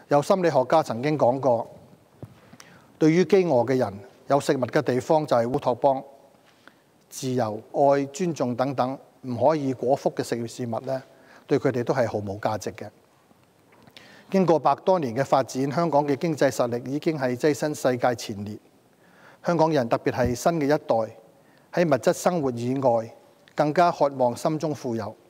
有心理學家曾經講過，對於飢餓嘅人，有食物嘅地方就係烏托邦。自由、愛、尊重等等唔可以果腹嘅事物呢，對佢哋都係毫無價值嘅。經過100多年嘅發展，香港嘅經濟實力已經係躋身世界前列。香港人特別係新嘅一代，喺物質生活以外，更加渴望心中富有。